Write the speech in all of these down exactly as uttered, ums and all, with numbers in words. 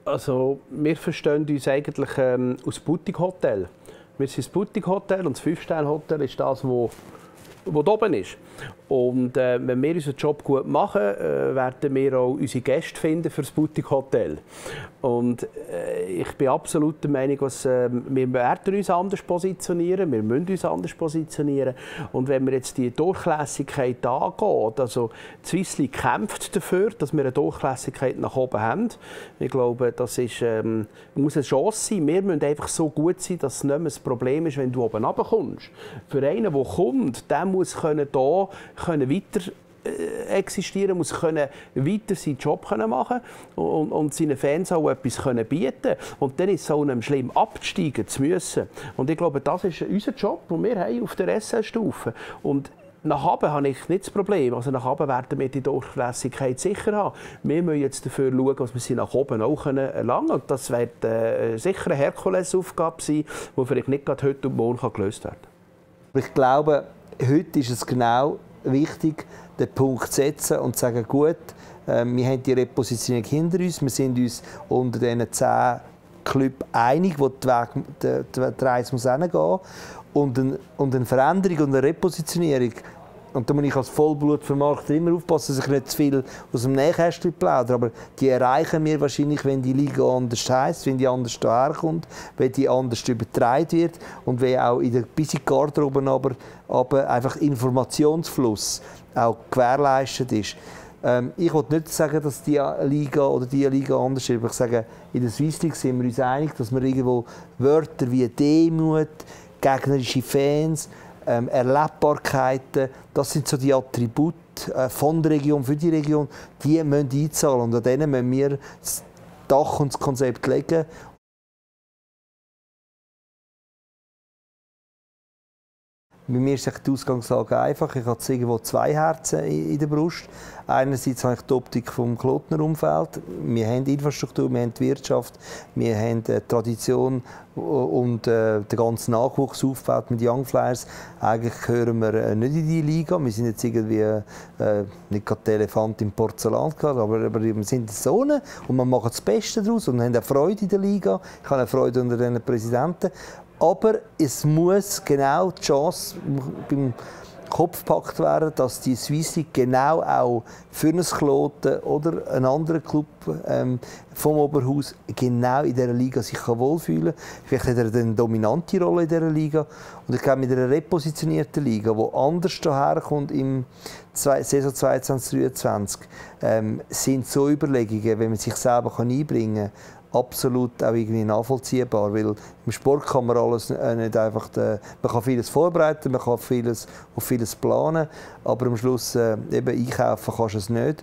Also, wir verstehen uns eigentlich ähm, als Boutique-Hotel. Wir sind das Boutique-Hotel und das Fünf-Sterne-Hotel ist das, wo, wo da oben ist. Und äh, wenn wir unseren Job gut machen, äh, werden wir auch unsere Gäste finden für das Boutique-Hotel. Und äh, ich bin absolut der Meinung, dass äh, wir werden uns anders positionieren, wir müssen uns anders positionieren. Und wenn wir jetzt die Durchlässigkeit angehen, also die Swiss League kämpft dafür, dass wir eine Durchlässigkeit nach oben haben. Ich glaube, das ist, ähm, muss eine Chance sein. Wir müssen einfach so gut sein, dass es nicht mehr ein Problem ist, wenn du oben runterkommst. Für einen, der kommt, der muss können da können weiter äh, existieren, muss können weiter seinen Job können machen und, und seinen Fans auch etwas können bieten. Und dann ist es auch nicht schlimm, absteigen zu müssen. Und ich glaube, das ist unser Job, den wir haben auf der S L-Stufe. Und nach oben habe ich nicht das Problem. Also nach oben werden wir die Durchlässigkeit sicher haben. Wir müssen jetzt dafür schauen, dass wir sie nach oben auch erlangen können. Und das wird äh, sicher eine Herkulesaufgabe sein, die vielleicht nicht gerade heute und morgen gelöst werden kann. Ich glaube, heute ist es genau wichtig, den Punkt zu setzen und zu sagen, gut, äh, wir haben die Repositionierung hinter uns, wir sind uns unter diesen zehn Clubs einig, wo die, Weg, die, die, die Reise muss hingehen muss. Und, ein, und eine Veränderung und eine Repositionierung, und da muss ich als Vollblutvermarkter immer aufpassen, dass ich nicht zu viel aus dem Nähkästchen plaudere, aber die erreichen wir wahrscheinlich, wenn die Liga anders heisst, wenn die anders daherkommt, wenn die anders übertragen wird und wenn auch in der bis in die Garderobe aber, aber einfach Informationsfluss auch gewährleistet ist. Ähm, ich will nicht sagen, dass die Liga oder die Liga anders ist, aber ich sage, in der Swiss League sind wir uns einig, dass wir irgendwo Wörter wie Demut, gegnerische Fans, ähm, Erlebbarkeiten, das sind so die Attribute äh, von der Region, für die Region, die müssen einzahlen und an denen müssen wir das Dach und das Konzept legen. Bei mir ist die Ausgangslage einfach. Ich habe irgendwo zwei Herzen in der Brust. Einerseits habe ich die Optik vom Klotner Umfeld. Wir haben Infrastruktur, wir haben die Wirtschaft, wir haben die Tradition und äh, der ganze Nachwuchs aufgebaut mit Young Flyers. Eigentlich gehören wir äh, nicht in die Liga. Wir sind jetzt irgendwie äh, nicht gerade der Elefant im Porzellan, aber, aber wir sind in der Zone und wir machen das Beste daraus und haben eine Freude in der Liga. Ich habe eine Freude unter den Präsidenten. Aber es muss genau die Chance beim Kopf gepackt werden, dass die Swiss League genau auch für einen Kloten oder einen anderen Club ähm, vom Oberhaus genau in dieser Liga sich wohlfühlen kann. Vielleicht hat er eine dominante Rolle in dieser Liga. Und ich glaube, mit einer repositionierten Liga, die anders daherkommt im Saison zweiundzwanzig dreiundzwanzig, ähm, sind so Überlegungen, wenn man sich selber einbringen kann, absolut auch irgendwie nachvollziehbar, weil im Sport kann man alles nicht einfach, man kann vieles vorbereiten, man kann vieles auf vieles planen, aber am Schluss äh, eben einkaufen kannst du es nicht.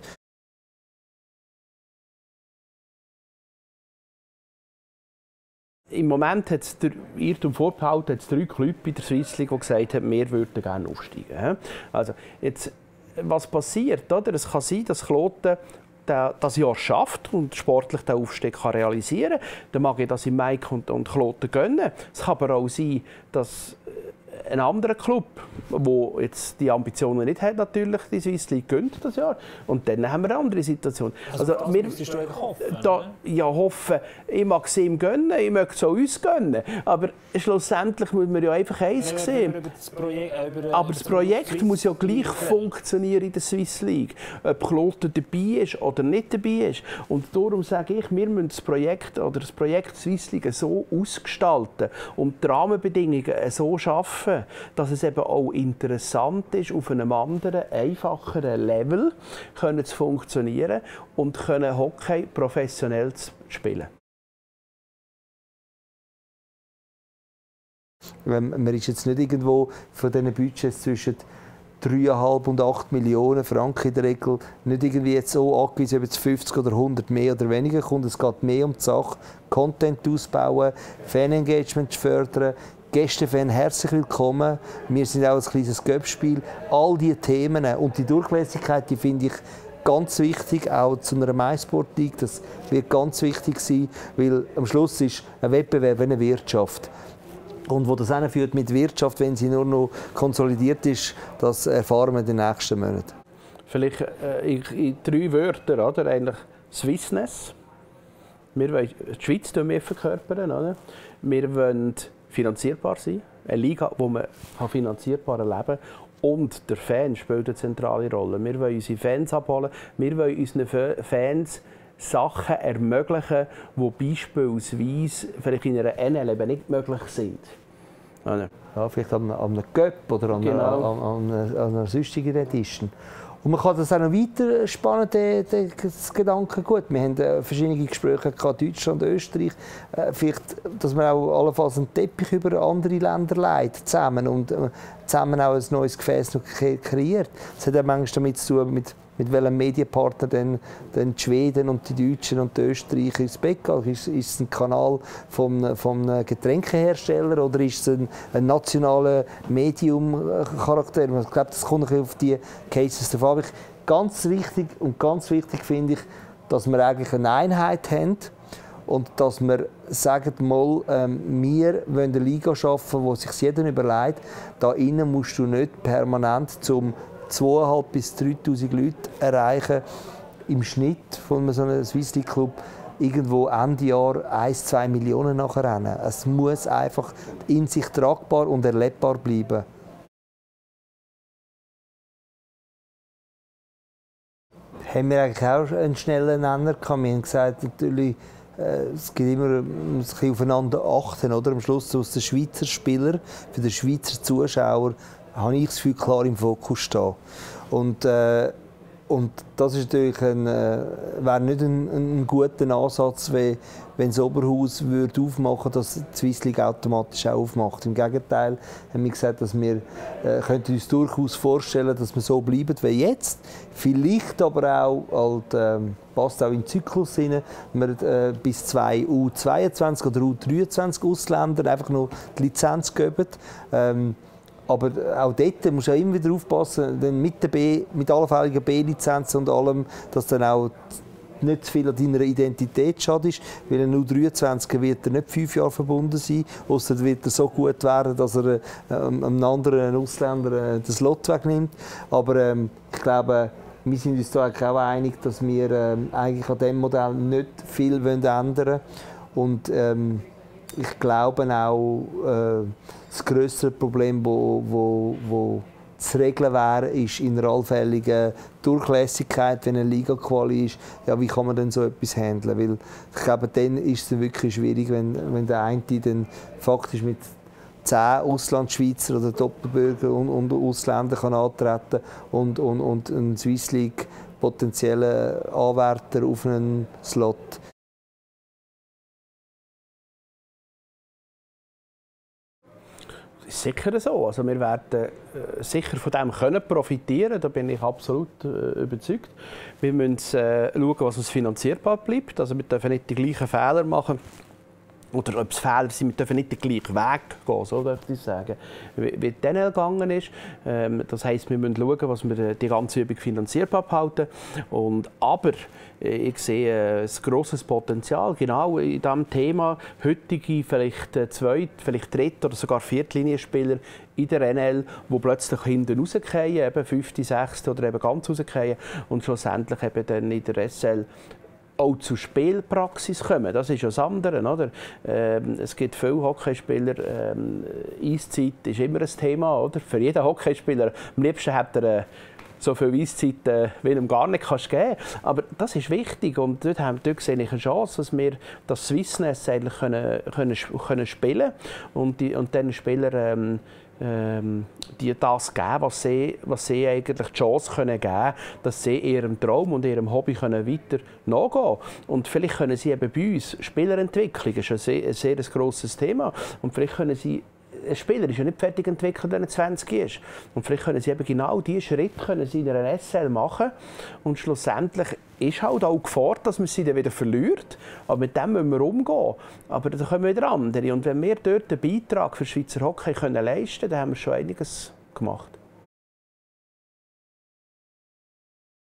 Im Moment hat es der Irrtum vorbehalten, hat es drei Clubs in der Swiss League, die gesagt haben, wir würden gerne aufsteigen. Also jetzt, was passiert? Oder? Es kann sein, dass Kloten das Jahr schafft und sportlich den Aufstieg kann realisieren kann. Dann mag ich das in Mike und, und Kloten gönnen. Es kann aber auch sein, dass ein anderer Club, der jetzt die Ambitionen nicht hat, natürlich die Swiss League gönnt das Jahr. Und dann haben wir eine andere Situation. Also, also wir müsstest du eigentlich hoffen? Da, ja, hoffen. Ich mag es ihm gönnen, ich möchte es auch uns gönnen. Aber schlussendlich muss man ja einfach eins sehen. Aber das Projekt muss ja gleich funktionieren in der Swiss League. Ob Kloten dabei ist oder nicht dabei ist. Und darum sage ich, wir müssen das Projekt oder das Projekt Swiss League so ausgestalten und die Rahmenbedingungen so schaffen, dass es eben auch interessant ist, auf einem anderen, einfacheren Level können zu funktionieren und können Hockey professionell zu spielen. Man ist jetzt nicht irgendwo von diesen Budgets zwischen dreieinhalb und acht Millionen Franken in der Regel nicht irgendwie jetzt so angewiesen, ob jetzt fünfzig oder hundert mehr oder weniger kommt. Es geht mehr um die Sache, Content ausbauen, Fan-Engagement fördern, Gästefan, herzlich willkommen. Wir sind auch ein kleines Göppspiel. All diese Themen und die Durchlässigkeit, die finde ich ganz wichtig, auch zu einer MySport League. Das wird ganz wichtig sein, weil am Schluss ist ein Wettbewerb eine Wirtschaft. Und wo das hinführt mit Wirtschaft, wenn sie nur noch konsolidiert ist, das erfahren wir in den nächsten Monaten. Vielleicht äh, in, in drei Wörtern, oder? Eigentlich Swissness, Wir wollen die Schweiz mehr verkörpern. Oder? Wir wollen finanzierbar sein. Eine Liga, wo man finanzierbar leben kann. Und der Fan spielt eine zentrale Rolle. Wir wollen unsere Fans abholen. Wir wollen unseren Fans Sachen ermöglichen, die beispielsweise vielleicht in einer N L eben nicht möglich sind. Oder? Ja, vielleicht an, an einem Cup oder an, Genau. an, an, an einer sonstigen Edition. Und man kann das auch noch weiter spannen, den, den, das Gedankengut. Wir haben äh, verschiedene Gespräche gehabt, Deutschland, Österreich. Äh, vielleicht, dass man auch allenfalls einen Teppich über andere Länder legt, zusammen und äh, zusammen auch ein neues Gefäß noch kreiert. Das hat auch manchmal damit zu tun, mit, mit welchem Medienpartner dann, dann die Schweden und die Deutschen und die Österreicher ins Bett gehen. Ist, ist es ein Kanal vom, vom Getränkehersteller oder ist es ein, ein nationaler Medium-Charakter? Ich glaube, das kommt auf die Cases drauf an. Ganz wichtig und ganz wichtig finde ich, dass wir eigentlich eine Einheit haben und dass wir sagen, mal, ähm, wir wollen eine Liga schaffen, wo sich jeder überlegt, da innen musst du nicht permanent zum zweitausendfünfhundert bis dreitausend Leute erreichen im Schnitt von so einem Swiss League Club irgendwo Ende Jahr ein, zwei Millionen nachher rennen. Es muss einfach in sich tragbar und erlebbar bleiben. Haben wir eigentlich auch einen schnellen Nenner gehabt. Wir haben gesagt, natürlich, äh, es gibt immer ein bisschen aufeinander achten, oder? Am Schluss aus den Schweizer Spieler, für den Schweizer Zuschauer, habe ich das Gefühl, klar im Fokus stehen. Und, äh, und das ist natürlich ein, äh, wäre nicht ein, ein guter Ansatz, wenn, wenn das Oberhaus würde aufmachen würde, dass die Swiss League automatisch auch aufmacht. Im Gegenteil haben wir gesagt, dass wir äh, könnten uns durchaus vorstellen, dass wir so bleiben wie jetzt. Vielleicht aber auch, halt, äh, passt auch in den Zyklus hinein, wir äh, bis zwei U zweiundzwanzig oder U dreiundzwanzig Ausländern einfach nur die Lizenz geben. Ähm, Aber auch dort muss man immer wieder aufpassen, denn mit, der B, mit allfälligen B-Lizenzen und allem, dass dann auch nicht zu viel an deiner Identität schadest. Weil ein U dreiundzwanziger wird er nicht fünf Jahre verbunden sein, ausser wird er so gut werden, dass er äh, einem anderen Ausländer äh, das Lot wegnimmt. Aber ähm, ich glaube, wir sind uns da auch einig, dass wir äh, eigentlich an diesem Modell nicht viel ändern wollen. Und ähm, ich glaube auch, äh, das grössere Problem, wo, wo, wo zu regeln wäre, ist in einer allfälligen Durchlässigkeit, wenn eine Liga-Quali ist. Ja, wie kann man denn so etwas handeln? Weil ich glaube, dann ist es wirklich schwierig, wenn, wenn der eine dann faktisch mit zehn Auslandschweizer oder Doppelbürger und, und Ausländern kann antreten und, und, und ein Swiss League potenzieller Anwärter auf einen Slot. Sicher so. Also wir werden äh, sicher von dem können profitieren. Da bin ich absolut äh, überzeugt. Wir müssen äh, schauen, was uns finanzierbar bleibt. Also wir dürfen nicht die gleichen Fehler machen. Oder ob es Fehler sind, wir dürfen nicht den gleichen Weg gehen, so dürfte ich sagen, wie, wie es N L gegangen ist. Ähm, das heisst, wir müssen schauen, was wir die ganze Übung finanzierbar behalten. Und, aber ich sehe ein grosses Potenzial, genau in diesem Thema. Heutige, vielleicht Zweit-, vielleicht Dritt- oder sogar Viertlinienspieler in der N L, die plötzlich hinten rausfallen, eben Fünfte, Sechste oder eben ganz rausfallen und schlussendlich eben dann in der S L auch zur Spielpraxis kommen. Das ist ja das andere. Oder? Ähm, es gibt viele Hockeyspieler, ähm, Eiszeit ist immer ein Thema. Oder? Für jeden Hockeyspieler, am liebsten hat er äh, so viel Eiszeit, äh, wie ihm gar nicht kannst geben. Aber das ist wichtig und dort, haben, dort sehe ich eine Chance, dass wir das Swissness eigentlich können, können, können spielen und, die, und den Spieler ähm, ähm, die das geben, was sie, was sie eigentlich die Chance können geben, dass sie ihrem Traum und ihrem Hobby können weiter nachgehen können. Und vielleicht können sie eben bei uns Spielerentwicklung, das ist ein sehr, ein sehr grosses Thema, und vielleicht können sie ein Spieler ist ja nicht fertig entwickelt, wenn er zwanzig ist. Und vielleicht können sie eben genau diese Schritte können sie in einer S L machen. Und schlussendlich ist halt auch Gefahr, dass man sie dann wieder verliert. Aber mit dem müssen wir umgehen. Aber da kommen wieder andere. Und wenn wir dort einen Beitrag für Schweizer Hockey können leisten können, dann haben wir schon einiges gemacht.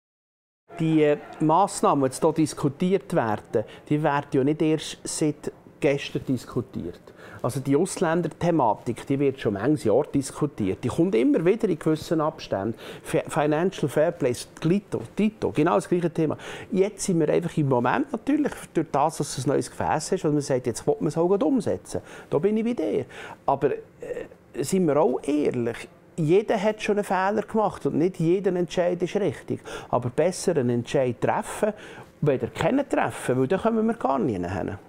Die Massnahmen, die jetzt hier diskutiert werden, die werden ja nicht erst seit gestern diskutiert. Also die Ausländerthematik, die wird schon manches Jahr diskutiert. Die kommt immer wieder in gewissen Abständen. Financial Fairplay, Glito, Tito, genau das gleiche Thema. Jetzt sind wir einfach im Moment natürlich, durch das, dass es ein neues Gefäß ist, und man sagt, jetzt will man es auch umsetzen. Da bin ich bei dir. Aber äh, sind wir auch ehrlich, jeder hat schon einen Fehler gemacht und nicht jeder Entscheid ist richtig. Aber besser einen Entscheid treffen, weder keinen treffen, weil dann kommen wir gar nicht hin.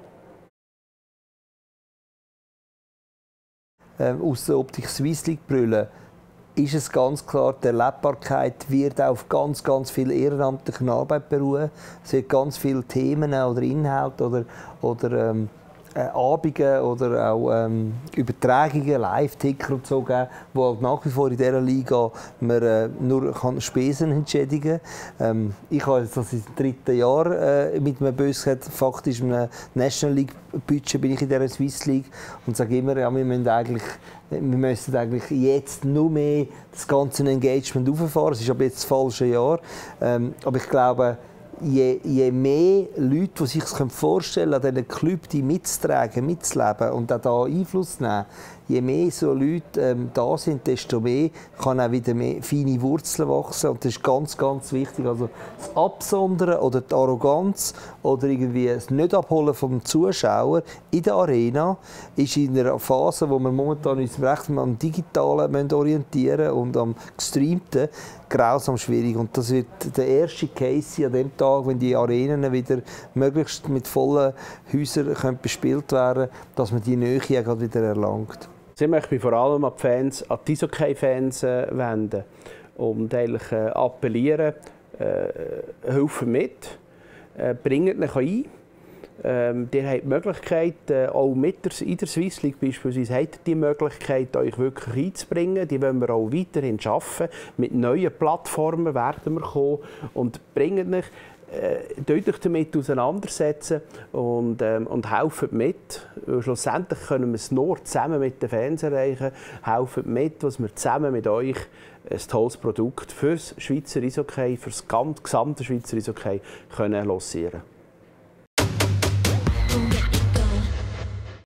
Ähm, aus der Optik Swisslig brüllen, ist es ganz klar, die Erlebbarkeit wird auf ganz, ganz viel ehrenamtlicher Arbeit beruhen. Es wird ganz viele Themen oder Inhalte oder, oder ähm, äh, Abende oder auch ähm, Übertragungen, Live-Ticker und so geben, wo halt nach wie vor in dieser Liga man äh, nur kann Spesen entschädigen kann. Ähm, ich habe jetzt das im dritten Jahr äh, mit einem Bösheit, faktisch einem National League Budget bin ich in dieser Swiss League und sage immer, ja, wir müssen eigentlich Wir müssen eigentlich jetzt noch mehr das ganze Engagement auffahren. Es ist aber jetzt das falsche Jahr. Ähm, aber ich glaube, je, je mehr Leute, die sich vorstellen können, an diesen Club die mitzutragen, mitzuleben und auch da Einfluss zu nehmen, je mehr so Leute ähm, da sind, desto mehr kann auch wieder mehr feine Wurzeln wachsen. Und das ist ganz, ganz wichtig. Also das Absondern oder die Arroganz oder irgendwie das Nicht-Abholen vom Zuschauer in der Arena ist in einer Phase, wo wir momentan uns recht am Digitalen orientieren und am Gestreamten, grausam schwierig. Und das wird der erste Case sein an dem Tag, wenn die Arenen wieder möglichst mit vollen Häusern können bespielt werden, dass man die Nähe gerade wieder erlangt. Ich möchte mich vor allem an die Fans, an die Eishockey-Fans äh, wenden und eigentlich äh, appellieren, äh, helfen mit, äh, bringt euch ein. Ähm, ihr habt die Möglichkeit, äh, auch mit der, in der Swiss League beispielsweise, habt ihr die Möglichkeit, euch wirklich einzubringen. Die wollen wir auch weiterhin schaffen. Mit neuen Plattformen werden wir kommen und bringen euch Äh, euch damit auseinandersetzen und, ähm, und helfen mit. Und schlussendlich können wir es nur zusammen mit den Fans erreichen. Helfen mit, was wir zusammen mit euch ein tolles Produkt für das Schweizer Eishockey, für das gesamte Schweizer Eishockey können lancieren können.